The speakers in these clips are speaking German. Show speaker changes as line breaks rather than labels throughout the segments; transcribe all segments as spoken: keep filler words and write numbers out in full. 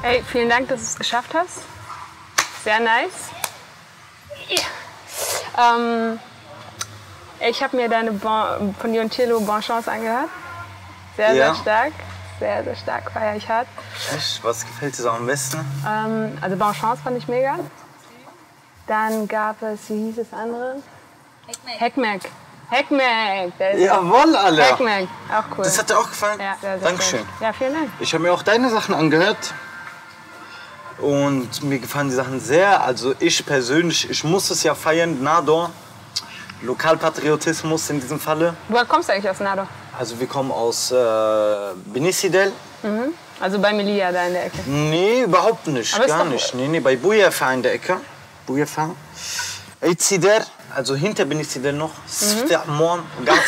Hey, vielen Dank, dass du es geschafft hast. Sehr nice. Yeah. Ähm, ich habe mir deine bon, von Dioncillo Bonne Chance angehört. Sehr,
ja.
sehr stark. Sehr, sehr stark, feiere ich hart.
Echt? Was gefällt dir so am besten?
Ähm, also Bonne Chance fand ich mega. Dann gab es, wie hieß das andere? Heckmeck. Heckmeck.
Jawohl, Alter.
Heckmeck, auch cool.
Das hat dir auch gefallen?
Ja, sehr, sehr
Dankeschön.
Schön. Ja, vielen Dank.
Ich habe mir auch deine Sachen angehört. Und mir gefallen die Sachen sehr. Also ich persönlich, ich muss es ja feiern, Nador. Lokalpatriotismus in diesem Falle.
Woher kommst du eigentlich aus Nador?
Also wir kommen aus äh, Benicidel.
Mhm. Also bei Melilla da in der Ecke?
Nee, überhaupt nicht,
Aber
gar nicht. Nee, nee, bei Bujafa in der Ecke. Bujafa. Eitzider, also hinter Benicidel noch. Mhm.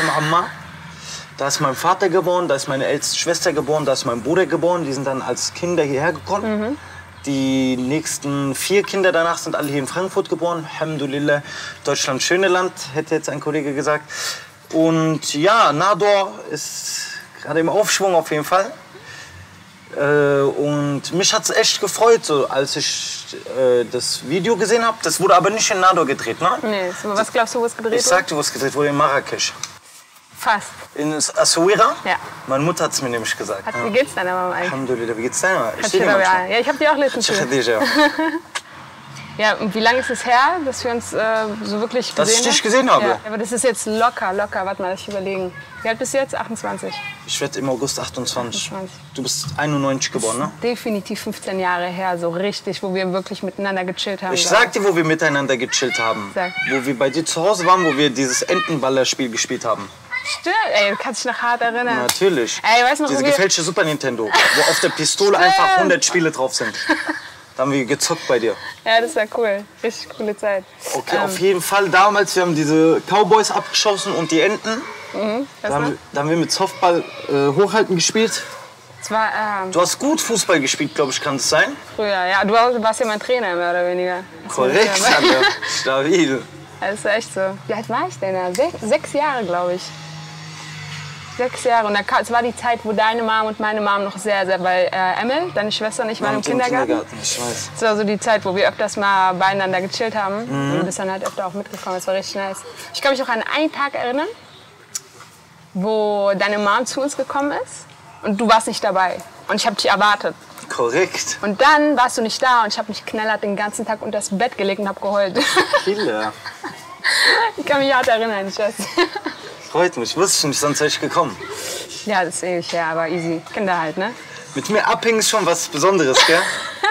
Da ist mein Vater geboren, da ist meine älteste Schwester geboren, da ist mein Bruder geboren. Die sind dann als Kinder hierher gekommen. Mhm. Die nächsten vier Kinder danach sind alle hier in Frankfurt geboren. Alhamdulillah, Deutschland, schöne Land, hätte jetzt ein Kollege gesagt. Und ja, Nador ist gerade im Aufschwung auf jeden Fall. Äh, und mich hat es echt gefreut, so, als ich äh, das Video gesehen habe. Das wurde aber nicht in Nador gedreht, ne?
Nee, so, was glaubst du, wo es gedreht wurde?
Ich sagte, wo es gedreht wurde, in Marrakesch.
Fast.
In Essaouira?
Ja.
Meine Mutter hat es mir nämlich gesagt.
Hat, wie geht's deiner Mama eigentlich?
Alhamdulillah, wie geht's deiner Mama?
Ich ja, ja, ich habe die auch letztens gesehen. Ja, und wie lange ist es her, dass wir uns äh, so wirklich gesehen haben?
Dass ich dich gesehen habe?
Ja, aber das ist jetzt locker, locker. Warte mal, ich überlegen. Wie alt bist du jetzt? achtundzwanzig?
Ich werde im August achtundzwanzig.
achtundzwanzig.
Du bist einundneunzig geboren, ne?
Definitiv fünfzehn Jahre her, so richtig, wo wir wirklich miteinander gechillt haben.
Ich sag dir, wo wir miteinander gechillt haben.
Sag.
Wo wir bei dir zu Hause waren, wo wir dieses Entenballerspiel gespielt haben.
Stimmt, ey, du kannst dich noch hart erinnern.
Natürlich.
Ey, weißt du noch,
Diese
wo wir...
gefälschte Super Nintendo, wo auf der Pistole einfach hundert Spiele drauf sind. Da haben wir gezockt bei dir.
Ja, das war cool. Richtig coole Zeit.
Okay,
ähm.
auf jeden Fall damals, wir haben diese Cowboys abgeschossen und die Enten.
Mhm,
da, haben wir, da haben wir mit Softball äh, hochhalten gespielt.
Das war, ähm,
du hast gut Fußball gespielt, glaube ich, kann es sein?
Früher, ja. Du warst ja mein Trainer, mehr oder weniger. Das
korrekt, Alter. Stabil.
Das ist echt so. Wie alt war ich denn da? Sech, sechs Jahre, glaube ich. Sechs Jahre. Und es war die Zeit, wo deine Mom und meine Mom noch sehr, sehr, weil äh, Emil, deine Schwester und ich waren im Kindergarten.
Kindergarten. Ich weiß.
Das war so die Zeit, wo wir öfters mal beieinander gechillt haben. Mhm. Und du bist dann halt öfter auch mitgekommen. Das war richtig nice. Ich kann mich auch an einen Tag erinnern, wo deine Mom zu uns gekommen ist und du warst nicht dabei. Und ich habe dich erwartet.
Korrekt.
Und dann warst du nicht da und ich habe mich knallhart den ganzen Tag unter das Bett gelegt und habe geheult.
Killer.
Ich kann mich hart erinnern, Schatz.
Freut mich, wusste ich nicht, sonst wäre ich gekommen.
Ja, das ist ewig, ja, aber easy. Kinder halt, ne?
Mit mir abhängen ist schon was Besonderes, gell?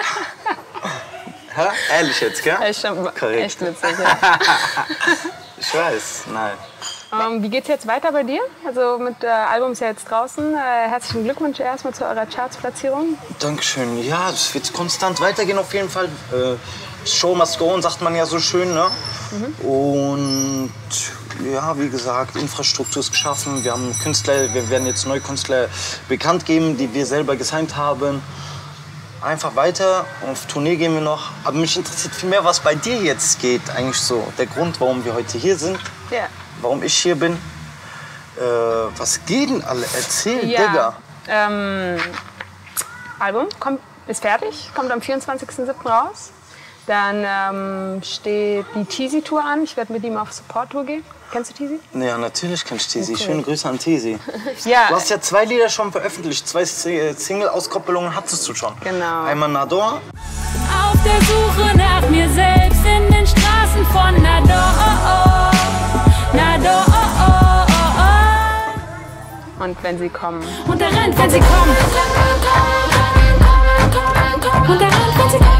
Hä? Ehrlich jetzt, gell?
Echt, schon,
korrekt.
Echt witzig, ja.
Ich weiß, nein.
Ähm, wie geht's jetzt weiter bei dir? Also mit äh, Album ist ja jetzt draußen. Äh, herzlichen Glückwunsch erstmal zu eurer Charts-Platzierung.
Dankeschön. Ja, es wird konstant weitergehen auf jeden Fall. Äh, Show must go on, sagt man ja so schön, ne? Mhm. Und ja, wie gesagt, Infrastruktur ist geschaffen. Wir haben Künstler, wir werden jetzt neue Künstler bekannt geben, die wir selber gesigned haben. Einfach weiter, auf Tournee gehen wir noch. Aber mich interessiert viel mehr, was bei dir jetzt geht, eigentlich so. Der Grund, warum wir heute hier sind,
ja.
Warum ich hier bin. Äh, was geht denn alle? Erzähl,
ja.
Digga.
Ähm, Album kommt, ist fertig, kommt am vierundzwanzigsten siebten raus. Dann ähm, steht die Teasy-Tour an. Ich werde mit ihm auf Support-Tour gehen. Kennst du Teasy?
Ja, natürlich kenn ich Teasy.
Okay.
Schöne Grüße an Teasy.
Ja.
Du hast ja zwei Lieder schon veröffentlicht. Zwei Single-Auskopplungen hattest du schon.
Genau.
Einmal Nador.
Auf der Suche nach mir selbst in den Straßen von Nador. Nador.
Und wenn sie kommen.
Und er rennt, wenn sie kommen. Und er rennt, wenn sie kommen.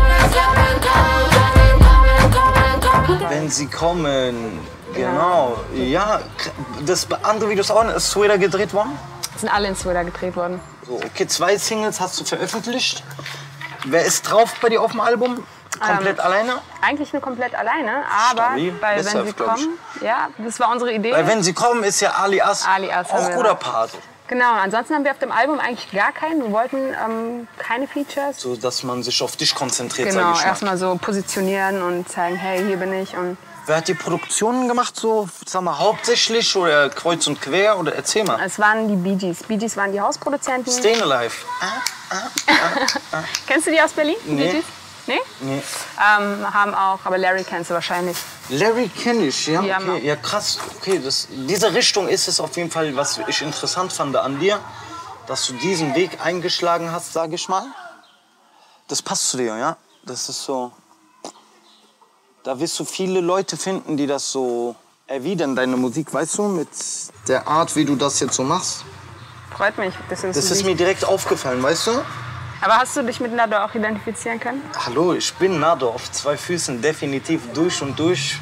Wenn sie kommen, genau. Ja, das andere Video ist auch in Sweden gedreht worden?
Sind alle in Sweden gedreht worden.
So, okay, zwei Singles hast du veröffentlicht. Wer ist drauf bei dir auf dem Album? Komplett ähm, alleine?
Eigentlich nur komplett alleine, aber
Stabil.
bei
Besser,
Wenn sie kommen, ja, das war unsere Idee.
Weil Wenn sie kommen ist ja Alias,
Alias
auch guter Part.
Genau, ansonsten haben wir auf dem Album eigentlich gar keinen. Wir wollten ähm, keine Features.
So, dass man sich auf dich konzentriert,
genau,
sag ich mal.
Erstmal so positionieren und zeigen, hey, hier bin ich. Und
wer hat die Produktionen gemacht, so, sag mal, hauptsächlich oder kreuz und quer? Oder erzähl mal.
es waren die Bee Gees. Bee Gees waren die Hausproduzenten.
Stayin' Alive. Ah?
Kennst du die aus Berlin?
Nee.
Die Nee?
Nee.
Ähm, haben auch, aber Larry kennst du wahrscheinlich.
Larry kenne ich, ja.
Die haben
Okay.
auch-
Ja, krass. Okay, das, diese Richtung ist es auf jeden Fall, was ich interessant fand an dir, dass du diesen Weg eingeschlagen hast, sage ich mal. Das passt zu dir, ja. Das ist so. Da wirst du viele Leute finden, die das so erwidern, deine Musik, weißt du, mit der Art, wie du das jetzt so machst.
Freut mich. Das ist,
Das ist mir direkt aufgefallen, weißt du?
Aber hast du dich mit Nador auch identifizieren können?
Hallo, ich bin Nador auf zwei Füßen, definitiv durch und durch.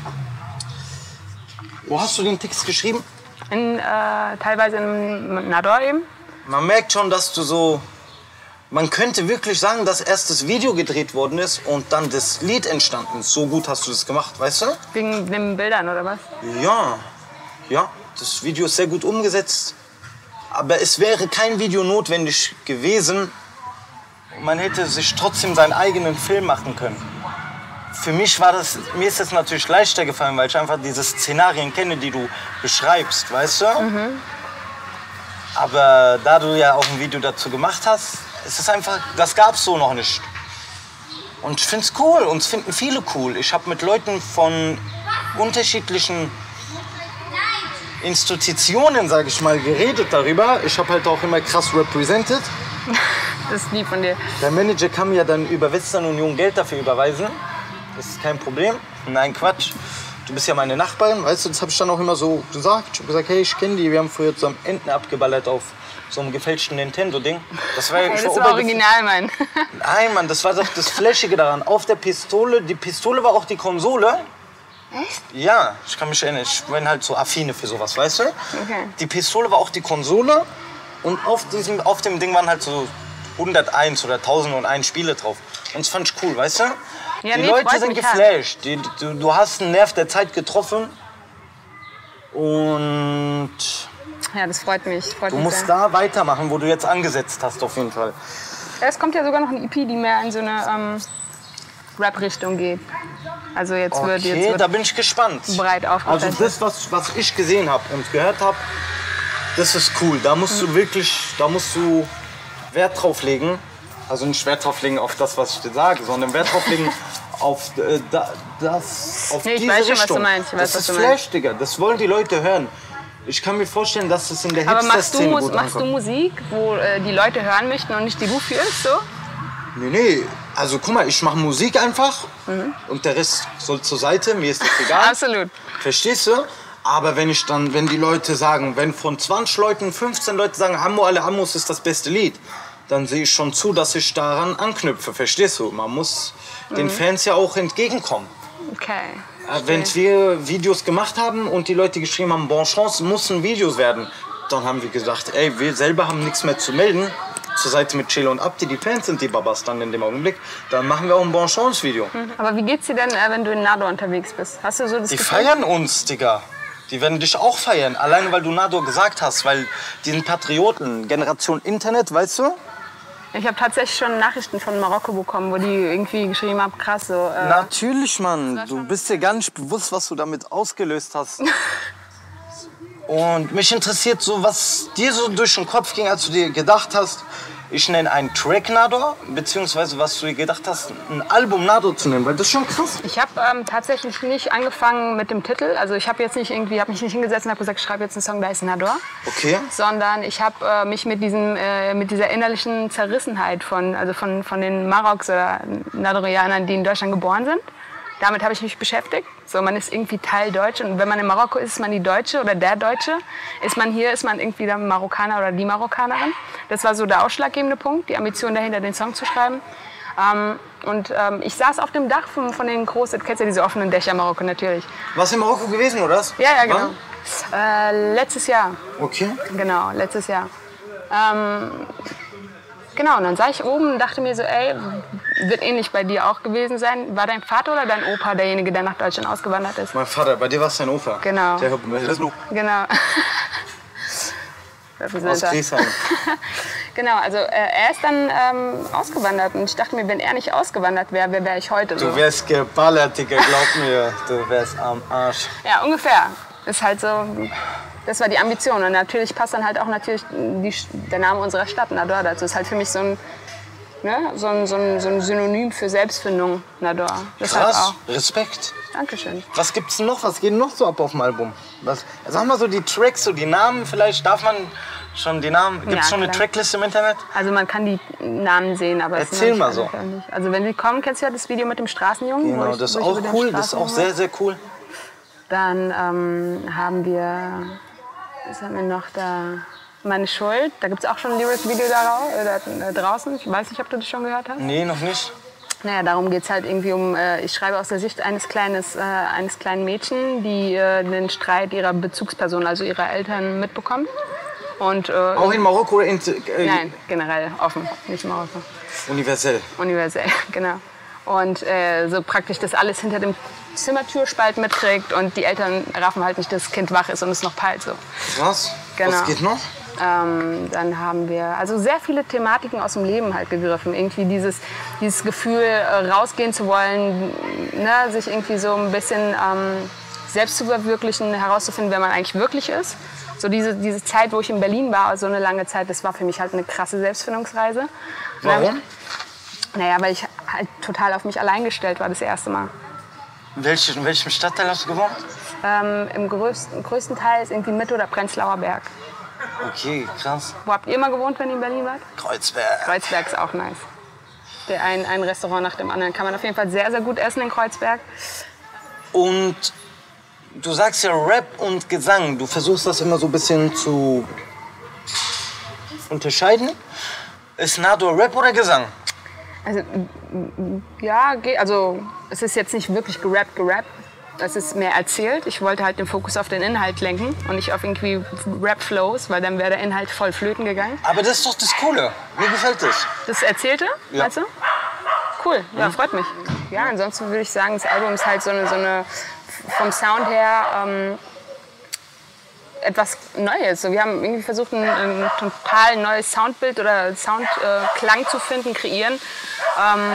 Wo hast du den Text geschrieben?
In, äh, teilweise in Nador eben.
Man merkt schon, dass du so... Man könnte wirklich sagen, dass erst das Video gedreht worden ist und dann das Lied entstanden ist. So gut hast du das gemacht, weißt du?
Wegen den Bildern oder was?
Ja, ja, das Video ist sehr gut umgesetzt. Aber es wäre kein Video notwendig gewesen. Man hätte sich trotzdem seinen eigenen Film machen können. Für mich war das, mir ist das natürlich leichter gefallen, weil ich einfach diese Szenarien kenne, die du beschreibst, weißt du? Mhm. Aber da du ja auch ein Video dazu gemacht hast, ist es einfach, das gab's so noch nicht. Und ich find's cool, und es finden viele cool. Ich habe mit Leuten von unterschiedlichen Institutionen, sage ich mal, geredet darüber. Ich habe halt auch immer krass represented.
Das ist lieb von dir.
Der Manager kann mir ja dann über Western Union Geld dafür überweisen. Das ist kein Problem. Nein, Quatsch. Du bist ja meine Nachbarin, weißt du, das habe ich dann auch immer so gesagt. Ich habe gesagt, hey, ich kenne die, wir haben früher zusammen Enten abgeballert auf so einem gefälschten Nintendo-Ding. Das war,
Hey,
ich
das
war
war original, Mann.
Nein, Mann, das war doch das Flashige daran. Auf der Pistole, die Pistole war auch die Konsole.
Echt?
Ja, ich kann mich erinnern, ich bin halt so affine für sowas, weißt du?
Okay.
Die Pistole war auch die Konsole und auf, diesem, auf dem Ding waren halt so hunderteins oder tausendeins Spiele drauf. Und das fand ich cool, weißt du?
Ja,
die
nee,
Leute
freut
sind
mich
geflasht. Die, du, du hast einen Nerv der Zeit getroffen und
Ja, das freut mich. Freut
du
mich
musst
sehr.
da weitermachen, wo du jetzt angesetzt hast, auf jeden Fall.
Ja, es kommt ja sogar noch ein E P, die mehr in so eine ähm, Rap-Richtung geht. Also jetzt wird
Okay,
jetzt wird
da bin ich gespannt.
breit
Also
aufgeteilt.
das, was, was ich gesehen habe und gehört habe, das ist cool. Da musst du wirklich, da musst du Wert drauf legen. Also nicht Wert drauf legen auf das, was ich dir sage, sondern Wert drauf legen auf, äh, da, das, auf
Nee, ich
diese
weiß schon, was
Richtung.
du meinst. Ich weiß,
das
was
ist
du meinst.
Flash, Digga. Das wollen die Leute hören. Ich kann mir vorstellen, dass das in der
Aber machst du,
Hipster-Szene
Mus
gut
machst du
ankommt.
Musik, wo äh, die Leute hören möchten und nicht die du fühlst, so?
Nee, nee. Also guck mal, ich mache Musik einfach und der Rest soll zur Seite. Mir ist das egal.
Absolut.
Verstehst du? Aber wenn ich dann, wenn die Leute sagen, wenn von zwanzig Leuten fünfzehn Leute sagen, Ammo alle Ammos ist das beste Lied, dann sehe ich schon zu, dass ich daran anknüpfe. Verstehst du? Man muss den Fans ja auch entgegenkommen.
Okay.
Äh, Wenn wir Videos gemacht haben und die Leute geschrieben haben, Bon Chance, mussten Videos werden, dann haben wir gesagt, ey, wir selber haben nichts mehr zu melden. Zur Seite mit Chelo und Abdi, die Fans sind die Babas dann in dem Augenblick. Dann machen wir auch ein Bon Chance Video.
Aber wie geht's dir denn, äh, wenn du in Nador unterwegs bist? Hast du so das
Die
Gefühl?
feiern uns, Digga. Die werden dich auch feiern. Alleine, weil du Nador gesagt hast. Weil die sind Patrioten. Generation Internet, weißt du?
Ich habe tatsächlich schon Nachrichten von Marokko bekommen, wo die irgendwie geschrieben haben, krass, so. Äh,
Natürlich, Mann. Du bist dir gar nicht bewusst, was du damit ausgelöst hast. Und mich interessiert so, was dir so durch den Kopf ging, als du dir gedacht hast, ich nenne einen Track Nador, beziehungsweise was du dir gedacht hast, ein Album Nador zu nennen, weil das ist schon krass.
Ich habe ähm, tatsächlich nicht angefangen mit dem Titel. Also ich habe jetzt nicht irgendwie, habe mich nicht hingesetzt und habe gesagt, ich schreibe jetzt einen Song, da ist Nador.
Okay.
Sondern ich habe äh, mich mit diesem, äh, mit dieser innerlichen Zerrissenheit von, also von, von den Maroks oder Nadorianern, die in Deutschland geboren sind. Damit habe ich mich beschäftigt. So, man ist irgendwie Teil Deutsch und wenn man in Marokko ist, ist man die Deutsche oder der Deutsche. Ist man hier, ist man irgendwie der Marokkaner oder die Marokkanerin. Das war so der ausschlaggebende Punkt, die Ambition dahinter, den Song zu schreiben. Ähm, und ähm, ich saß auf dem Dach von, von den großen, kennst du diese offenen Dächer in Marokko natürlich.
Warst du in Marokko gewesen, oder?
Ja, ja, genau. Äh, letztes Jahr.
Okay.
Genau, letztes Jahr. Ähm, genau, und dann sah ich oben und dachte mir so, ey, wird ähnlich bei dir auch gewesen sein. War dein Vater oder dein Opa derjenige, der nach Deutschland ausgewandert ist?
Mein Vater, bei dir war es dein Opa.
Genau.
Der das noch
Genau.
aus Griesheim.
Genau, also äh, er ist dann ähm, ausgewandert und ich dachte mir, wenn er nicht ausgewandert wäre, wer wäre ich heute so?
Du wärst geballert, Digga, glaub mir. Du wärst am Arsch.
Ja, ungefähr. Ist halt so, das war die Ambition. Und natürlich passt dann halt auch natürlich die, der Name unserer Stadt, Nador, dazu. Ist halt für mich so ein ne? so, ein, so, ein, so ein Synonym für Selbstfindung, Nador.
Krass,
Deshalb auch.
Respekt.
Dankeschön.
Was gibt's noch? Was geht noch so ab auf dem Album? Was, sag mal so die Tracks, so die Namen vielleicht. Darf man schon die Namen? Gibt's
Ja,
schon eine
klar.
Tracklist im Internet?
Also man kann die Namen sehen, aber es
Erzähl
sind noch
mal
nicht
so.
alle veröffentlicht. Also wenn sie kommen, kennst du ja das Video mit dem Straßenjungen? wo
Genau,
ich-
das ist
wo ich
auch
über den
cool. Das ist auch
Straßenjungen-
sehr, sehr cool.
Dann ähm, haben wir, was haben wir noch da? Meine Schuld. Da gibt es auch schon ein Lyric-Video da, äh, draußen. Ich weiß nicht, ob du das schon gehört hast.
Nee, noch nicht.
Naja, darum geht es halt irgendwie um, äh, ich schreibe aus der Sicht eines, kleines, äh, eines kleinen Mädchen, die äh, den Streit ihrer Bezugsperson, also ihrer Eltern, mitbekommt. Und, äh,
Auch in Marokko oder in, äh,
Nein, generell offen, nicht Marokko.
universell?
Universell, genau. Und äh, so praktisch das alles hinter dem Zimmertürspalt mitkriegt und die Eltern raffen halt nicht, dass das Kind wach ist und es noch peilt. So.
Was?
Genau.
Was geht noch?
Ähm, dann haben wir also sehr viele Thematiken aus dem Leben halt gegriffen. Irgendwie dieses, dieses Gefühl, äh, rausgehen zu wollen, ne, sich irgendwie so ein bisschen ähm, selbst zu verwirklichen, herauszufinden, wer man eigentlich wirklich ist. So diese, diese Zeit, wo ich in Berlin war, so eine lange Zeit, das war für mich halt eine krasse Selbstfindungsreise. Und dann hab
Warum?
Ich, naja, weil ich halt total auf mich allein gestellt war das erste Mal.
In welchem, in welchem Stadtteil hast du gewohnt?
Ähm, Im größten, größten Teil ist irgendwie Mitte oder Prenzlauer Berg.
Okay, krass.
Wo habt ihr mal gewohnt, wenn ihr in Berlin wart?
Kreuzberg.
Kreuzberg ist auch nice. Der ein, ein Restaurant nach dem anderen. Kann man auf jeden Fall sehr, sehr gut essen in Kreuzberg.
Und du sagst ja Rap und Gesang. Du versuchst das immer so ein bisschen zu unterscheiden. Ist Nador Rap oder Gesang?
Also, ja, geht. Also, es ist jetzt nicht wirklich gerappt, gerappt. Es ist mehr erzählt. Ich wollte halt den Fokus auf den Inhalt lenken und nicht auf irgendwie Rap-Flows, weil dann wäre der Inhalt voll flöten gegangen.
Aber das ist doch das Coole. Mir gefällt das.
Das Erzählte,
Ja.
meinst du? Cool, ja, freut mich. Ja, ansonsten würde ich sagen, das Album ist halt so eine, so eine vom Sound her ähm, etwas Neues. So, wir haben irgendwie versucht, ein, ein total neues Soundbild oder Soundklang äh, zu finden, kreieren. Ähm,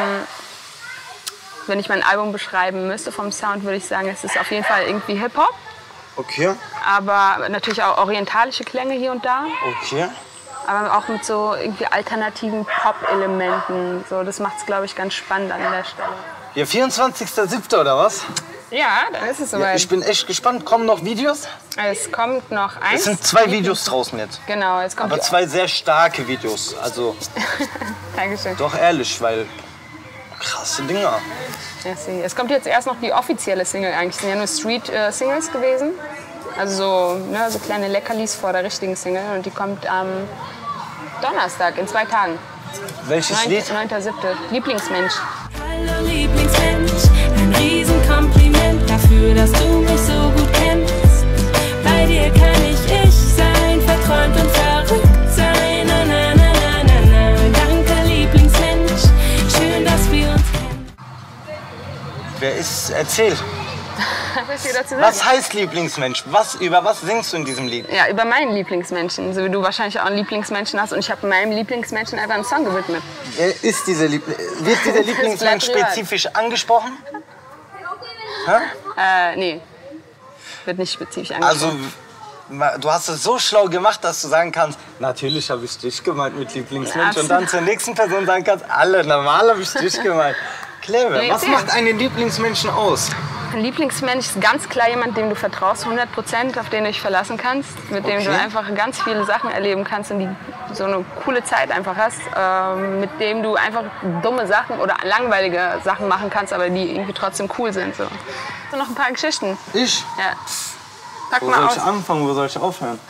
wenn ich mein Album beschreiben müsste vom Sound, würde ich sagen, es ist auf jeden Fall irgendwie Hip-Hop,
Okay,
aber natürlich auch orientalische Klänge hier und da.
okay.
Aber auch mit so irgendwie alternativen Pop-Elementen. So, das macht es, glaube ich, ganz spannend an der Stelle.
Ja, vierundzwanzigster siebter oder was?
Ja, dann ist es
Ja,
soweit.
ich bin echt gespannt. Kommen noch Videos?
Es kommt noch eins.
Es sind zwei Videos draußen jetzt.
Genau, es kommt
Aber
die-
zwei sehr starke Videos. Also
Dankeschön.
doch ehrlich, weil krasse Dinger.
Merci. Es kommt jetzt erst noch die offizielle Single eigentlich. Es sind ja nur Street-Singles gewesen. Also so, ne, so kleine Leckerlis vor der richtigen Single. Und die kommt am Donnerstag, in zwei Tagen.
Welches Lied?
neunter siebter Lieblingsmensch.
Hallo Lieblingsmensch, ein Riesenkompliment dafür, dass du mich so gut kennst. Bei dir kann ich ich sein, verträumt und verrückt sein. Na, na, na, na, na, na. Danke Lieblingsmensch, schön, dass wir uns kennen.
Wer ist? Erzähl.
Was ihr dazu sagen?
Was heißt Lieblingsmensch? Was, über was singst du in diesem Lied?
Ja, über meinen Lieblingsmenschen. So wie du wahrscheinlich auch einen Lieblingsmenschen hast. Und ich habe meinem Lieblingsmenschen einfach einen Song gewidmet.
Wer ist dieser Liebling? Wird dieser Lieblingsmensch
bleibt privat.
spezifisch angesprochen?
Äh, nee. Wird nicht spezifisch angesprochen.
Also, du hast es so schlau gemacht, dass du sagen kannst, natürlich habe ich dich gemeint mit Lieblingsmensch. Und dann zur nächsten Person sagen kannst, alle, normal habe ich dich gemeint. Clever.
Nee,
Was
erzähl.
macht einen Lieblingsmenschen aus?
Ein Lieblingsmensch ist ganz klar jemand, dem du vertraust, hundert Prozent, auf den du dich verlassen kannst, mit dem du
Okay.
einfach ganz viele Sachen erleben kannst und die so eine coole Zeit einfach hast, ähm, mit dem du einfach dumme Sachen oder langweilige Sachen machen kannst, aber die irgendwie trotzdem cool sind. So, so noch ein paar Geschichten.
Ich?
Ja. Pack
Wo
mal
soll
aus.
ich anfangen, wo soll ich aufhören?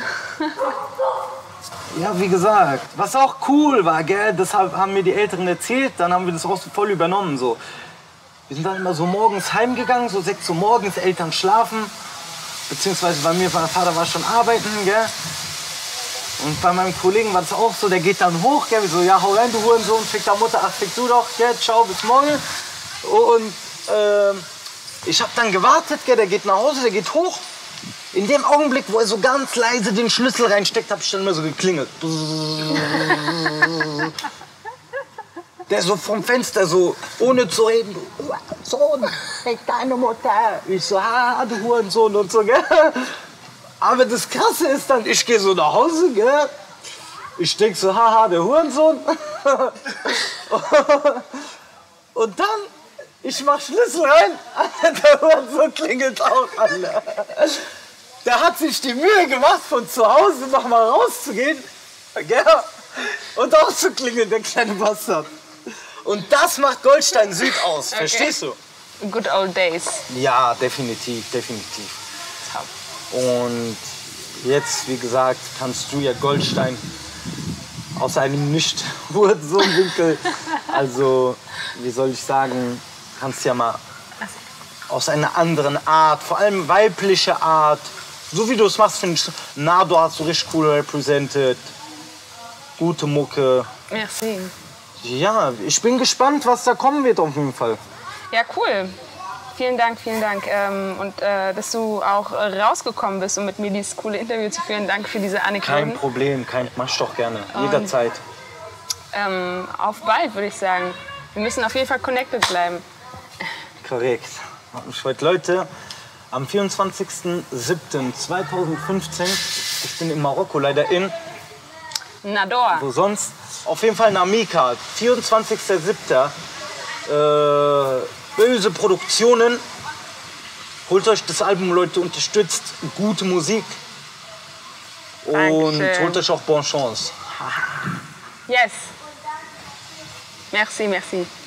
Ja, wie gesagt, was auch cool war, gell, das hab- haben mir die Älteren erzählt, dann haben wir das auch so voll übernommen. So. Wir sind dann immer so morgens heimgegangen, so sechs Uhr morgens, Eltern schlafen, beziehungsweise bei mir, mein Vater war schon arbeiten, gell. Und bei meinem Kollegen war das auch so, der geht dann hoch, gell, wir so, ja, hau rein, du Hurensohn, fick da Mutter, ach, fick du doch, gell, ciao, bis morgen. Und ähm, ich hab dann gewartet, gell, der geht nach Hause, der geht hoch. In dem Augenblick, wo er so ganz leise den Schlüssel reinsteckt, hab ich dann immer so geklingelt. Der so vom Fenster so, ohne zu reden, du Sohn, fick deine Mutter. Ich so, ha, du Hurensohn und so, gell. Aber das Krasse ist dann, ich gehe so nach Hause, gell. Ich denk so, haha, der Hurensohn. Und dann, ich mach Schlüssel rein, der Hurensohn klingelt auch an. Der hat sich die Mühe gemacht, von zu Hause noch mal rauszugehen, gell? Und auch zu klingeln, der kleine Bastard. Und das macht Goldstein Süd aus,
Okay.
verstehst du?
Good old days.
Ja, definitiv, definitiv. Und jetzt, wie gesagt, kannst du ja Goldstein aus einem Nicht-Hurensohn-Winkel, also, wie soll ich sagen, kannst ja mal aus einer anderen Art, vor allem weibliche Art, so wie du es machst, finde ich, Nado hast du richtig cool represented, gute Mucke.
Merci.
Ja, ich bin gespannt, was da kommen wird auf jeden Fall.
Ja, cool. Vielen Dank, vielen Dank. Ähm, und äh, dass du auch äh, rausgekommen bist, um mit mir dieses coole Interview zu führen. Danke für diese Anekdoten.
Kein Problem, kein, mach ich doch gerne, jederzeit.
Ähm, auf bald, würde ich sagen. Wir müssen auf jeden Fall connected bleiben.
Korrekt. Ich wollte, Leute, am vierundzwanzigsten siebten zweitausendfünfzehn, ich bin in Marokko, leider in,
Nador.
wo sonst, auf jeden Fall in Amika, vierundzwanzigsten siebten Äh, böse Produktionen. Holt euch das Album, Leute, unterstützt gute Musik. Und
Dankeschön.
holt euch auch Bonne Chance.
Yes. Merci, merci.